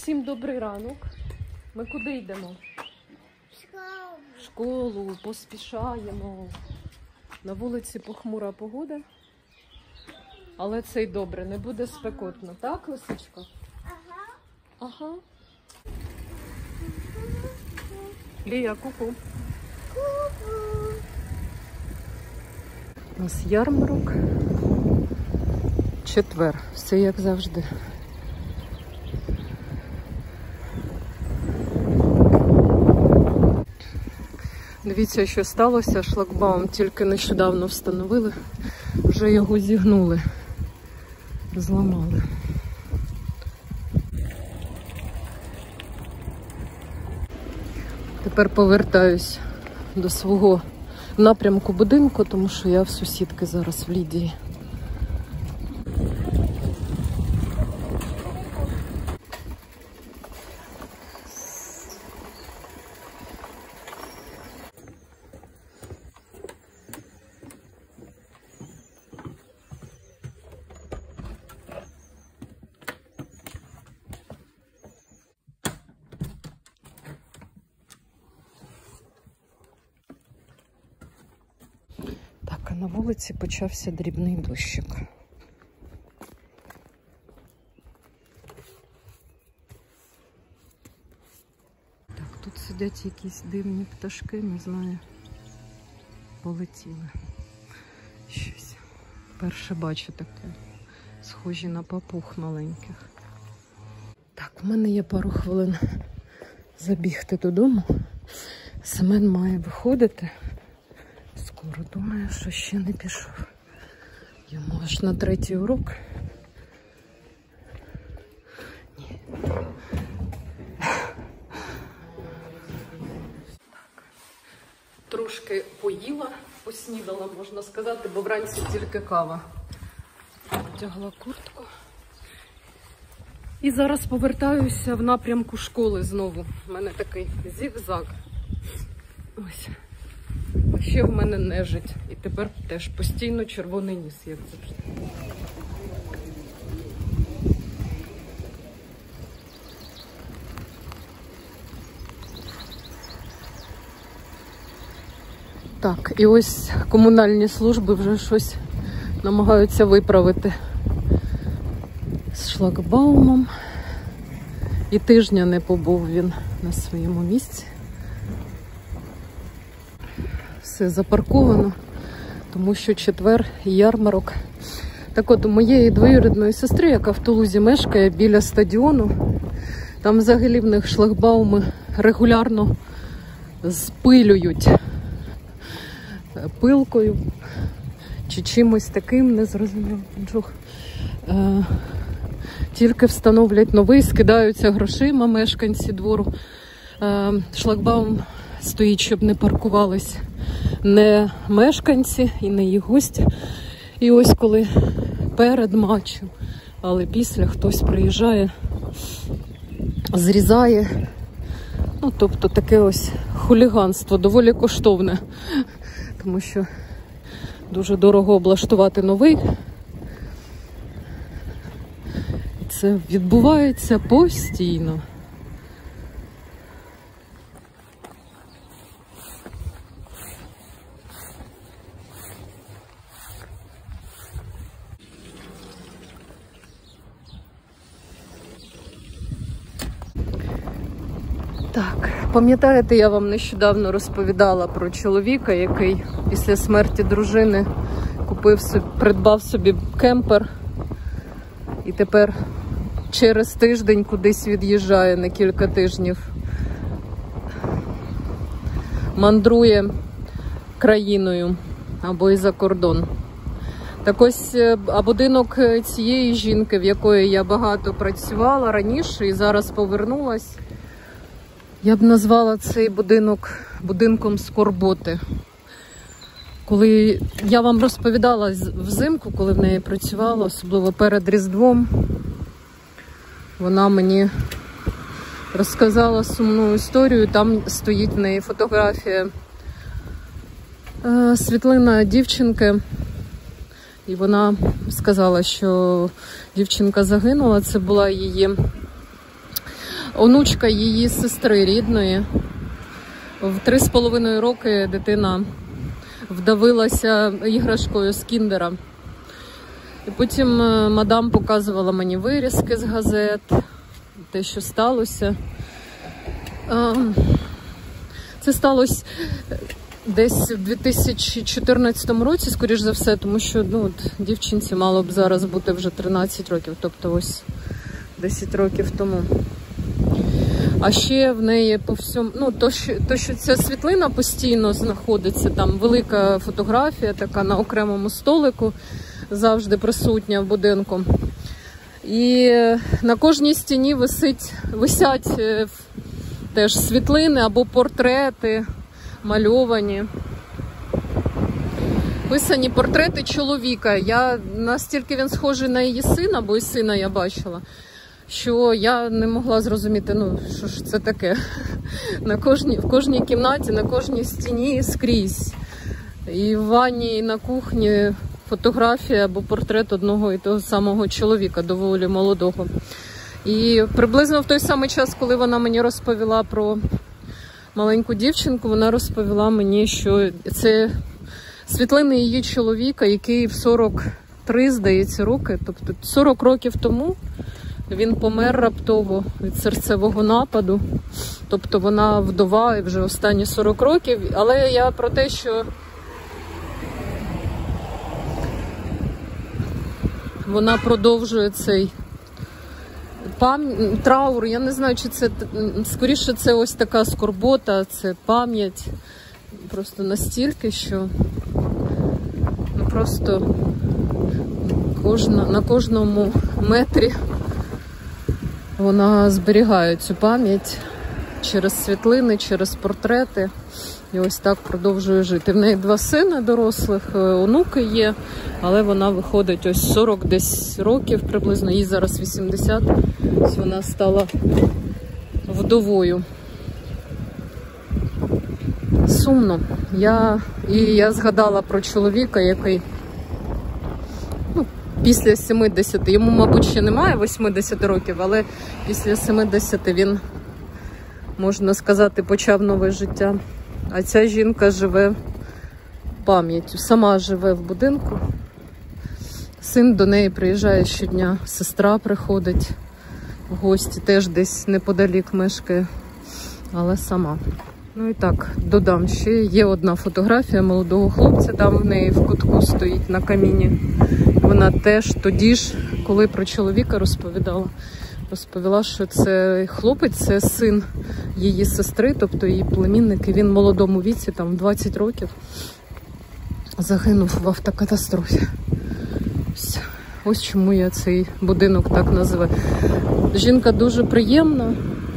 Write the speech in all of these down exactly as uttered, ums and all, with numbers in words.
Всім добрий ранок. Ми куди йдемо? В школу. В школу, поспішаємо. На вулиці похмура погода. Але це й добре, не буде спекотно. Так, Лисичко? Ага. Ага. Лія, ку-ку. Ку-ку. У нас ярмарок. Четвер. Все як завжди. Дивіться, що сталося. Шлагбаум тільки нещодавно встановили. Вже його зігнули. Зламали. Тепер повертаюсь до свого напрямку будинку, тому що я в сусідки зараз в Лідії. А на вулиці почався дрібний дощик. Так, тут сидять якісь дивні пташки, не знаю, полетіли. Щось. Перше бачу таке, схожі на папуг маленьких. Так, в мене є пару хвилин забігти додому. Семен має виходити. Скоро, думаю, що ще не пішов. Йому аж на третій урок. Ні. Так. Трошки поїла, поснідала, можна сказати, бо вранці тільки кава. Одягла куртку. І зараз повертаюся в напрямку школи знову. У мене такий зігзаг. Ось. А ще в мене нежить. І тепер теж постійно червоний ніс, як завжди. Так, і ось комунальні служби вже щось намагаються виправити з шлагбаумом. І тижня не побув він на своєму місці. Все запарковано, тому що четвер ярмарок. Так от, у моєї двоюрідної сестри, яка в Тулузі мешкає біля стадіону, там взагалі в них шлагбауми регулярно спилюють пилкою чи чимось таким, незрозуміло. Е, тільки встановлять новий, скидаються грошима мешканці двору. Е, шлагбаум стоїть, щоб не паркувались не мешканці і не їх гості. І ось коли перед матчем, але після хтось приїжджає, зрізає. Ну, тобто таке ось хуліганство, доволі коштовне. Тому що дуже дорого облаштувати новий. І це відбувається постійно. Так, пам'ятаєте, я вам нещодавно розповідала про чоловіка, який після смерті дружини купив собі, придбав собі кемпер і тепер через тиждень кудись від'їжджає на кілька тижнів. Мандрує країною або і за кордон. Так ось, а будинок цієї жінки, в якої я багато працювала раніше і зараз повернулась, я б назвала цей будинок будинком скорботи. Коли я вам розповідала взимку, коли в неї працювала, особливо перед Різдвом, вона мені розказала сумну історію. Там стоїть в неї фотографія, е, світлина дівчинки. І вона сказала, що дівчинка загинула. Це була її онучка її сестри рідної. В три з половиною роки дитина вдавилася іграшкою з кіндера. І потім мадам показувала мені вирізки з газет, те, що сталося. Це сталося десь в дві тисячі чотирнадцятому році, скоріш за все, тому що ну, от, дівчинці мало б зараз бути вже тринадцять років, тобто ось десять років тому. А ще в неї по всьому, ну, то що, то, що ця світлина постійно знаходиться, там велика фотографія така на окремому столику, завжди присутня в будинку. І на кожній стіні висить, висять теж світлини або портрети мальовані. Писані портрети чоловіка. Я, настільки він схожий на її сина, бо і сина я бачила, що я не могла зрозуміти, ну, що ж це таке. На кожній, в кожній кімнаті, на кожній стіні скрізь. І в ванні, і на кухні фотографія або портрет одного і того самого чоловіка, доволі молодого. І приблизно в той самий час, коли вона мені розповіла про маленьку дівчинку, вона розповіла мені, що це світлини її чоловіка, який в сорок три, здається, роки, тобто сорок років тому він помер раптово від серцевого нападу. Тобто вона вдова і вже останні сорок років. Але я про те, що вона продовжує цей пам... траур. Я не знаю, чи це, скоріше, це ось така скорбота, це пам'ять. Просто настільки, що ну, просто кожна, на кожному метрі вона зберігає цю пам'ять через світлини, через портрети. І ось так продовжує жити. В неї два сини дорослих, онуки є, але вона виходить ось сорок десь років приблизно, їй зараз вісімдесят. Ось вона стала вдовою. Сумно. Я, і я згадала про чоловіка, який ну, після сімдесяти, йому, мабуть, ще немає вісімдесят років, але після сімдесяти він, можна сказати, почав нове життя. А ця жінка живе пам'яттю, сама живе в будинку. Син до неї приїжджає щодня, сестра приходить в гості, теж десь неподалік мешкає, але сама. Ну і так, додам, ще є одна фотографія молодого хлопця, там в неї в кутку стоїть на каміні. Вона теж тоді ж, коли про чоловіка розповідала, розповіла, що це хлопець, це син її сестри, тобто її племінник, і він в молодому віці, там двадцять років, загинув в автокатастрофі. Ось, ось чому я цей будинок так називаю. Жінка дуже приємна,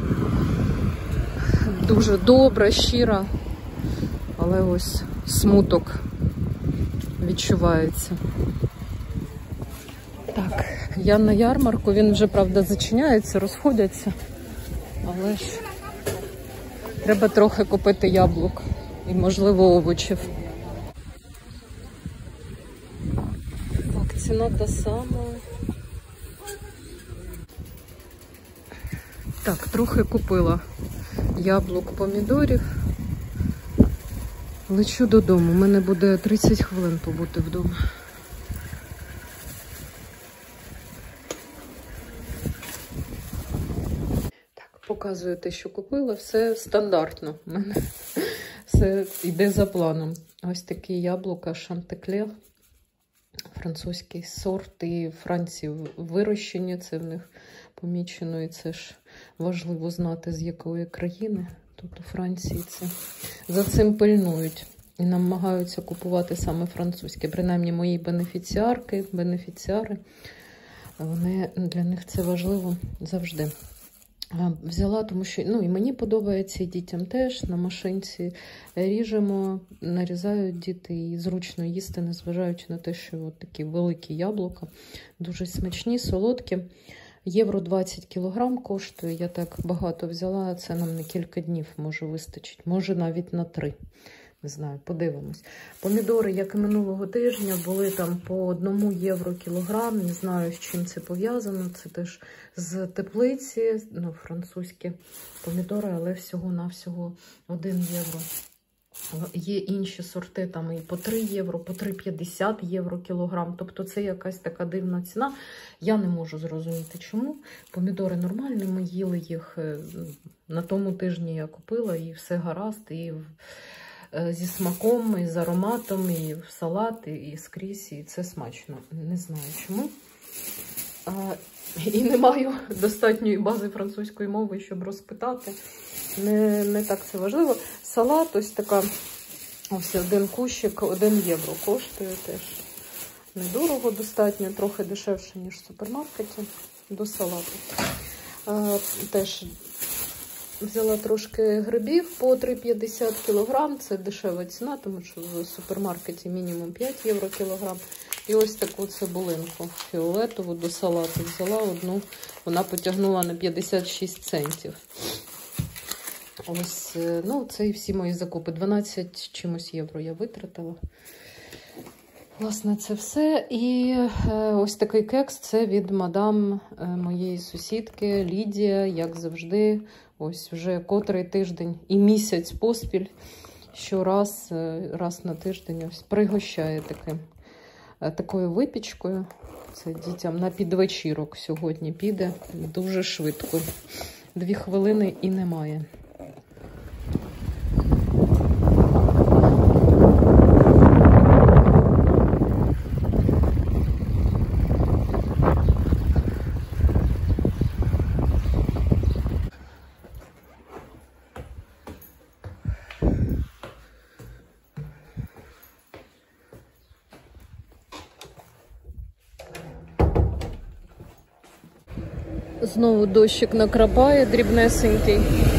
дуже добра, щира, але ось смуток відчувається. Так, я на ярмарку, він вже, правда, зачиняється, розходяться, але ж треба трохи купити яблук і, можливо, овочів. Так, ціна та сама. Так, трохи купила яблук, помідорів. Лечу додому, у мене буде тридцять хвилин побути вдома. Показую те, що купила, все стандартно. У мене все йде за планом. Ось такі яблука Шантеклер, французький сорт, і в Франції вирощені, це в них помічено, і це ж важливо знати, з якої країни. Тут у Франції це за цим пильнують і намагаються купувати саме французьке. Принаймні мої бенефіціарки, бенефіціари, вони, для них це важливо завжди. Взяла, тому що, ну, і мені подобається, і дітям теж. На машинці ріжемо, нарізають діти, і зручно їсти, незважаючи на те, що от такі великі яблука, дуже смачні, солодкі. Євро двадцять кілограм коштує, я так багато взяла, це нам на кілька днів може вистачить, може навіть на три. Не знаю, подивимось. Помідори, як і минулого тижня, були там по одному євро кілограм. Не знаю, з чим це пов'язано. Це теж з теплиці, ну, французькі помідори, але всього-навсього один євро. Є інші сорти, там і по три євро, по три п'ятдесят євро кілограм. Тобто це якась така дивна ціна. Я не можу зрозуміти, чому. Помідори нормальні, ми їли їх на тому тижні, я купила, і все гаразд, і зі смаком, і з ароматом, і в салат, і скрізь, і це смачно. Не знаю чому. А, і не маю достатньої бази французької мови, щоб розпитати. Не, не так це важливо. Салат, ось така, ось один кущик, один євро коштує теж. Недорого достатньо, трохи дешевше, ніж в супермаркеті до салату. А, теж взяла трошки грибів по три п'ятдесят кілограм. Це дешева ціна, тому що в супермаркеті мінімум п'ять євро кілограм. І ось таку цибулинку фіолетову до салату взяла одну. Вона потягнула на п'ятдесят шість центів. Ось, ну, це і всі мої закупи. дванадцять чимось євро я витратила. Власне, це все. І е, ось такий кекс, це від мадам е, моєї сусідки Лідія, як завжди. Ось вже котрий тиждень і місяць поспіль, щораз, е, раз на тиждень ось пригощає таким, е, такою випічкою. Це дітям на підвечірок сьогодні піде дуже швидко. Дві хвилини і немає. Знову дощик накрапає, дрібнесенький.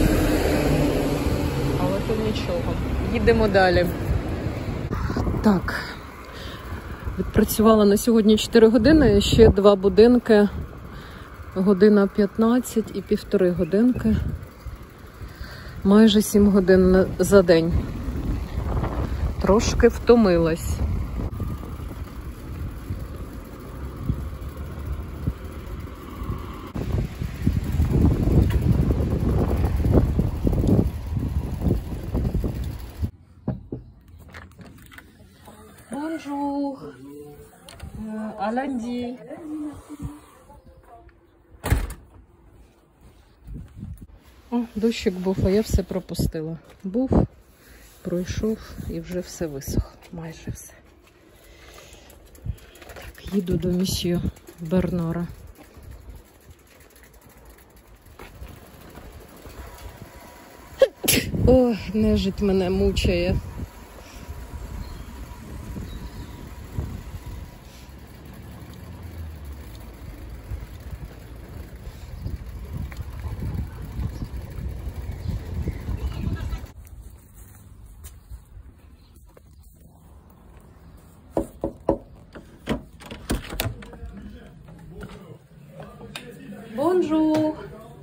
Але то нічого. Їдемо далі. Так. Відпрацювала на сьогодні чотири години, ще два будинки. Година п'ятнадцять і півтори годинки. Майже сім годин за день. Трошки втомилась. Bonjour. À lundi. О, дощик був, а я все пропустила. Був, пройшов і вже все висохло. Майже все. Так, їду до місьє Бернара. Ой, нежить мене мучає. Bonjour.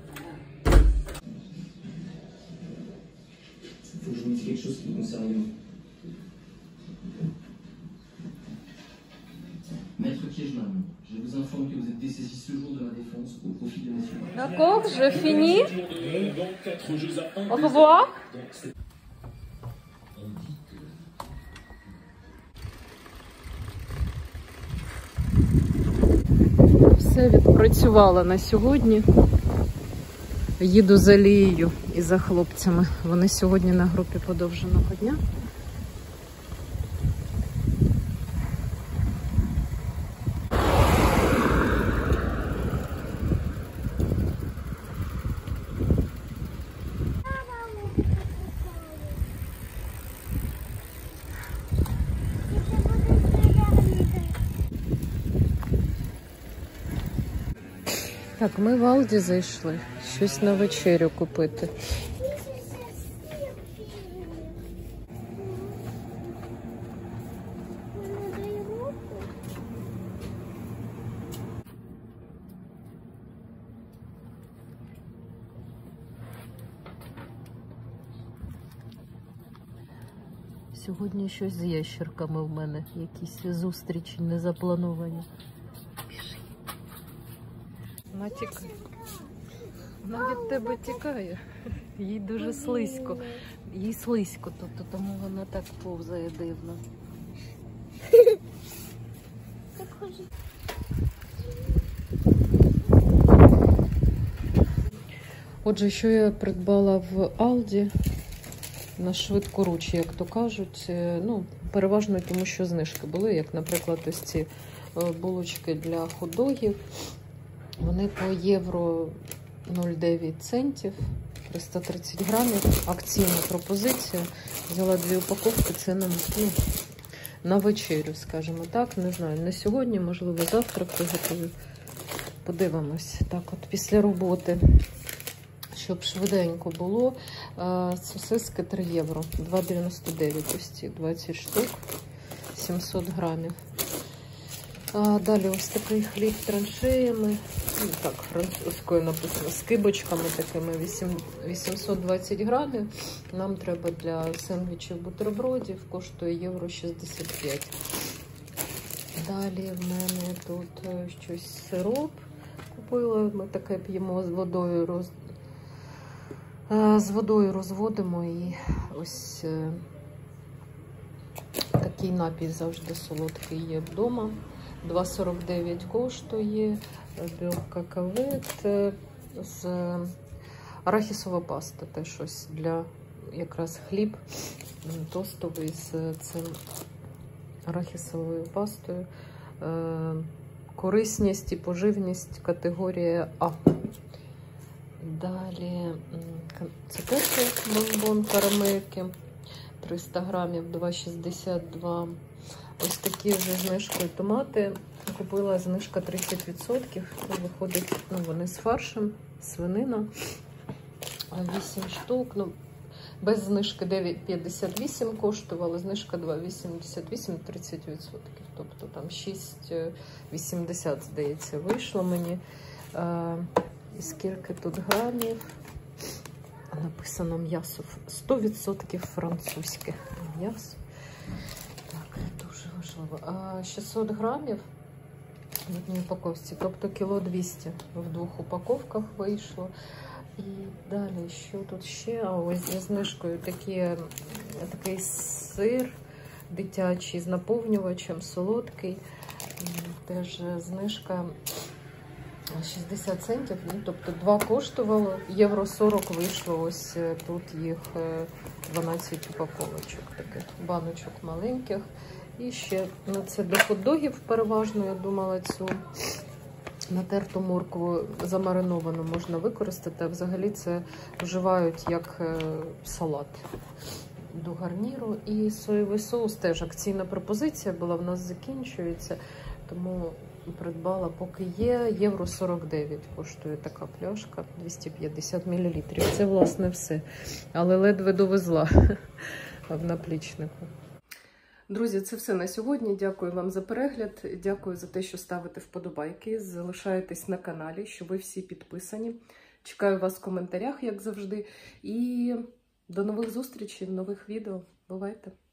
Il faut que je vous dise quelque chose qui vous concerne. Maître Kiejman, je vous informe que vous êtes dessaisi ce jour de la défense au profit de messieurs. D'accord, je finis. Au revoir. Все відпрацювала на сьогодні. Їду за Лією і за хлопцями. Вони сьогодні на групі подовженого дня. Так, ми в Алді зайшли. Щось на вечерю купити. Сьогодні щось з ящерками в мене, якісь зустрічі незаплановані. Біжи. Вона тікає. Вона від тебе тікає. Їй дуже слизько. Їй слизько, тобто тому вона так повзає дивно. Отже, що я придбала в Алді на швидкоруч, як то кажуть, ну, переважно тому, що знижки були, як, наприклад, ось ці булочки для хот-догів. Вони по євро нуль дев'ять центів, триста тридцять грамів, акційна пропозиція. Взяла дві упаковки, це на, ну, на вечерю, скажімо так, не знаю, не сьогодні, можливо, завтра приготую. Подивимось, так от, після роботи. Щоб швиденько було, сосиски три євро, два дев'яносто дев'ять, ось ці двадцять штук, сімсот грамів. А далі ось такий хліб траншеями, ну, так, французькою написано, з кибочками такими, вісімсот двадцять грамів. Нам треба для сендвічів бутербродів, коштує євро шістдесят п'ять. Далі в мене тут щось сироп купила, ми таке п'ємо з водою, роз... з водою розводимо, і ось такий напій завжди солодкий є вдома. два сорок дев'ять коштує, білкакавит з арахісова паста, теж ось для якраз хліб тостовий з цим арахісовою пастою. Корисність і поживність категорія А. Далі цукерки бонбон карамельки, триста грамів, два шістдесят два. Ось такі вже знижкою томати. Купила знижка тридцять відсотків. Виходить, ну, вони з фаршем, свинина. вісім штук. Ну, без знижки дев'ять п'ятдесят вісім коштувала, знижка два вісімдесят вісім, тридцять відсотків. Тобто там шість вісімдесят, здається, вийшло мені. І скільки тут грамів? Написано м'ясо. сто відсотків французьке м'ясо. Так, дуже важливо. А шістсот грамів в одній упаковці, тобто кіло двісті в двох упаковках вийшло. І далі, що тут ще? А ось зі знижкою такі, такий сир дитячий з наповнювачем, солодкий. Теж знижка шістдесят центів, ну, тобто два коштувало, євро сорок вийшло, ось тут їх дванадцять упаковочок, таких баночок маленьких. І ще, ну, це для хот-догів переважно, я думала, цю натерту моркву замариновану можна використати, а взагалі це вживають як салат до гарніру. І соєвий соус теж акційна пропозиція була, в нас закінчується, тому придбала, поки є, євро сорок дев'ять коштує така пляшка, двісті п'ятдесят мілілітрів. Це, власне, все. Але ледве довезла в наплічнику. Друзі, це все на сьогодні. Дякую вам за перегляд. Дякую за те, що ставите вподобайки, залишаєтесь на каналі, що ви всі підписані. Чекаю вас в коментарях, як завжди. І до нових зустрічей, нових відео. Бувайте!